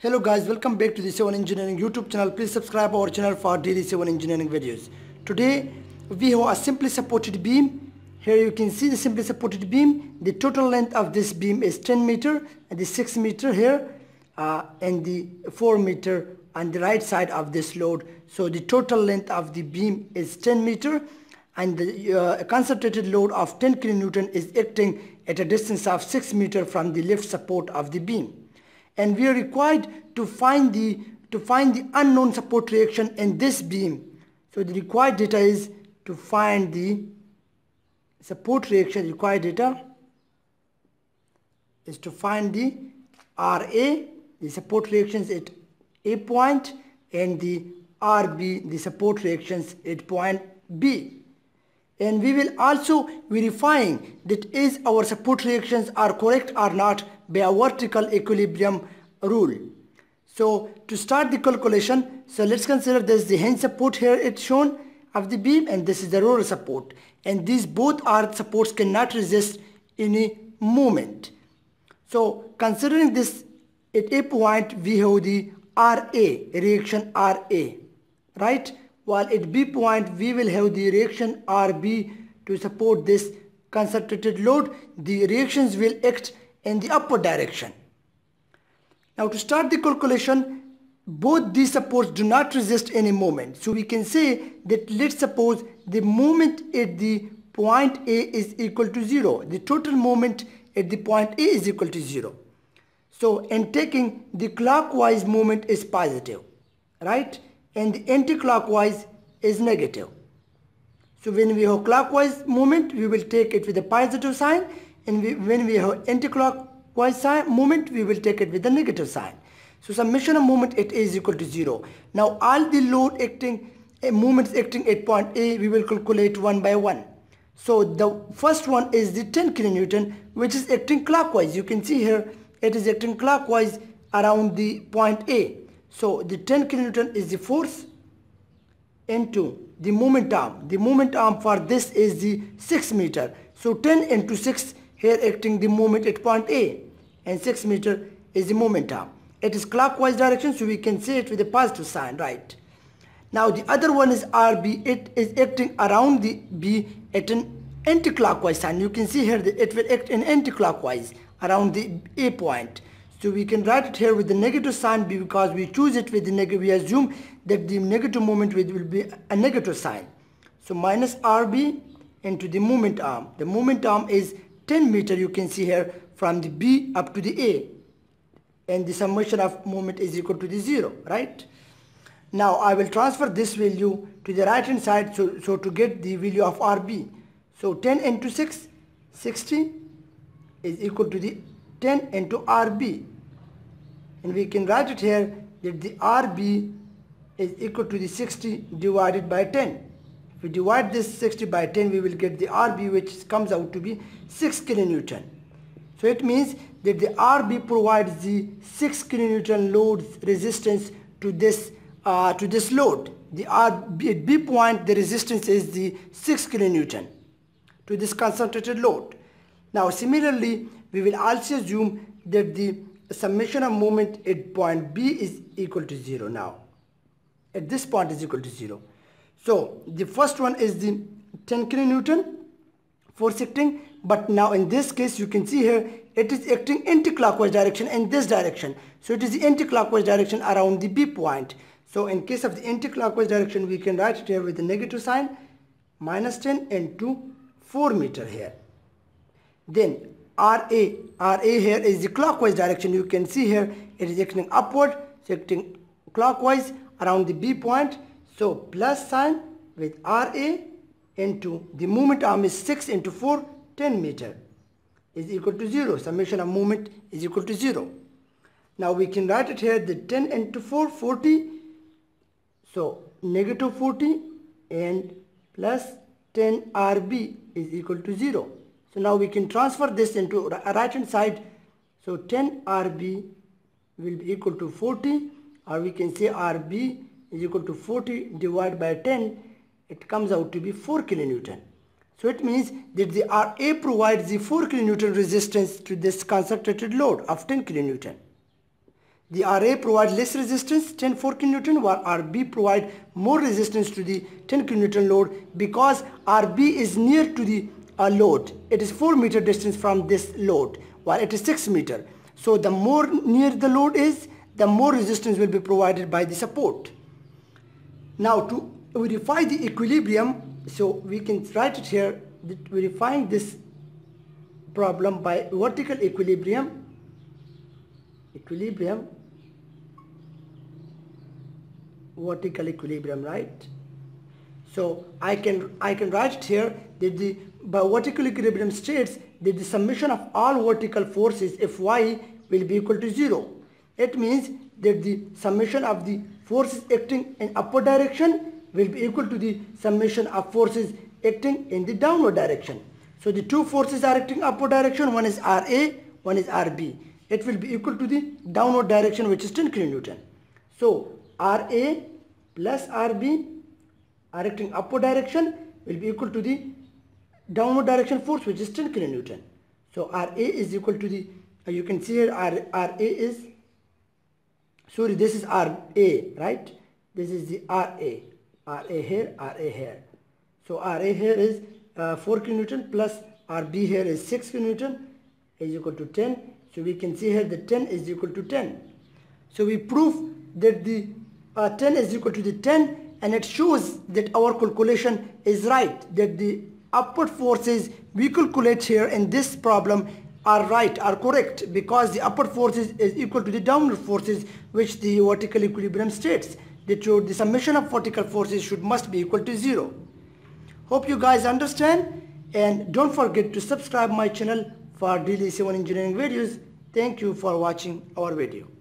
Hello guys, welcome back to the Civil Engineering YouTube channel. Please subscribe our channel for daily civil engineering videos. Today we have a simply supported beam. Here you can see the simply supported beam. The total length of this beam is 10 meter and the 6 meter here and the 4 meter on the right side of this load. So the total length of the beam is 10 meter and the concentrated load of 10 kilonewton is acting at a distance of 6 meter from the lift support of the beam. And we are required to find the unknown support reaction in this beam. So the required data is to find the support reaction. Required data is to find the RA, the support reactions at A point, and the RB, the support reactions at point B. And we will also verifying that is our support reactions are correct or not by a vertical equilibrium rule. So to start the calculation, so let's consider this the hinge support here it's shown of the beam, and this is the roller support, and these both are supports cannot resist any movement. So considering this at A point we have the RA, reaction RA, right? While at B point we will have the reaction RB to support this concentrated load. The reactions will act in the upward direction. Now to start the calculation, both these supports do not resist any moment. So we can say that let's suppose the moment at the point A is equal to 0. The total moment at the point A is equal to 0. So in taking the clockwise moment is positive, right? And the anti-clockwise is negative. So when we have clockwise movement, we will take it with a positive sign, and when we have anti-clockwise movement, we will take it with a negative sign. So summation of moment at A is equal to 0. Now all the load acting, movements acting at point A, we will calculate one by one. So the first one is the 10 kilonewton, which is acting clockwise. You can see here it is acting clockwise around the point A. So the 10 kilonewton is the force into the moment arm. The moment arm for this is the 6 meter. So 10 into 6 here acting the moment at point A, and 6 meter is the moment arm. It is clockwise direction, so we can say it with a positive sign, right? Now the other one is RB. It is acting around the B at an anti-clockwise sign. You can see here that it will act in anti-clockwise around the A point. So we can write it here with the negative sign because we choose it with the negative. We assume that the negative moment will be a negative sign. So minus RB into the moment arm. The moment arm is 10 meter, you can see here, from the B up to the A. And the summation of moment is equal to the 0, right? Now I will transfer this value to the right hand side so to get the value of RB. So 10 into 6, 60 is equal to the 10 into RB. And we can write it here that the RB is equal to the 60 divided by 10. If we divide this 60 by 10, we will get the RB, which comes out to be 6 kilonewton. So it means that the RB provides the 6 kilonewton load resistance to this load. The RB at B point, the resistance is the 6 kilonewton to this concentrated load. Now similarly, we will also assume that the summation of moment at point B is equal to 0 now. At this point is equal to 0. So the first one is the 10 kilonewton force acting, but now in this case you can see here it is acting anti-clockwise direction in this direction. So it is the anti-clockwise direction around the B point. So in case of the anti-clockwise direction, we can write it here with the negative sign, minus 10 into 4 meter here. Then RA here is the clockwise direction. You can see here it is acting upward, so acting clockwise around the B point. So plus sign with RA into the moment arm is 6 into 4, 10 meter is equal to 0. Summation of moment is equal to 0. Now we can write it here the 10 into 4, 40. So negative 40 and plus 10 RB is equal to 0. So now we can transfer this into right hand side. So 10 RB will be equal to 40, or we can say RB is equal to 40 divided by 10. It comes out to be 4 kilonewton. So it means that the RA provides the 4 kilonewton resistance to this concentrated load of 10 kilonewton. the RA provides less resistance, 10 4 kN, while RB provide more resistance to the 10 kN load, because RB is near to the load. It is 4 meter distance from this load, while it is 6 meter. So the more near the load is, the more resistance will be provided by the support. Now to verify the equilibrium, so we can write it here, that verifying this problem by vertical equilibrium, vertical equilibrium, right? So I can write it here that the by vertical equilibrium states that the summation of all vertical forces Fy will be equal to 0. It means that the summation of the forces acting in upward direction will be equal to the summation of forces acting in the downward direction. So the two forces are acting upward direction, one is Ra, one is Rb. It will be equal to the downward direction, which is 10 kN. So Ra plus Rb are acting upward direction will be equal to the downward direction force, which is 10 kN. So Ra is equal to the, you can see here Ra is, sorry, this is Ra, right? This is the Ra here. So Ra here is 4 kN plus Rb here is 6 kN is equal to 10. So we can see here that 10 is equal to 10. So we prove that the 10 is equal to the 10, and it shows that our calculation is right, that the upward forces we calculate here in this problem are right, are correct, because the upward forces is equal to the downward forces, which the vertical equilibrium states. That the summation of vertical forces must be equal to 0. Hope you guys understand, and don't forget to subscribe my channel for daily civil engineering videos. Thank you for watching our video.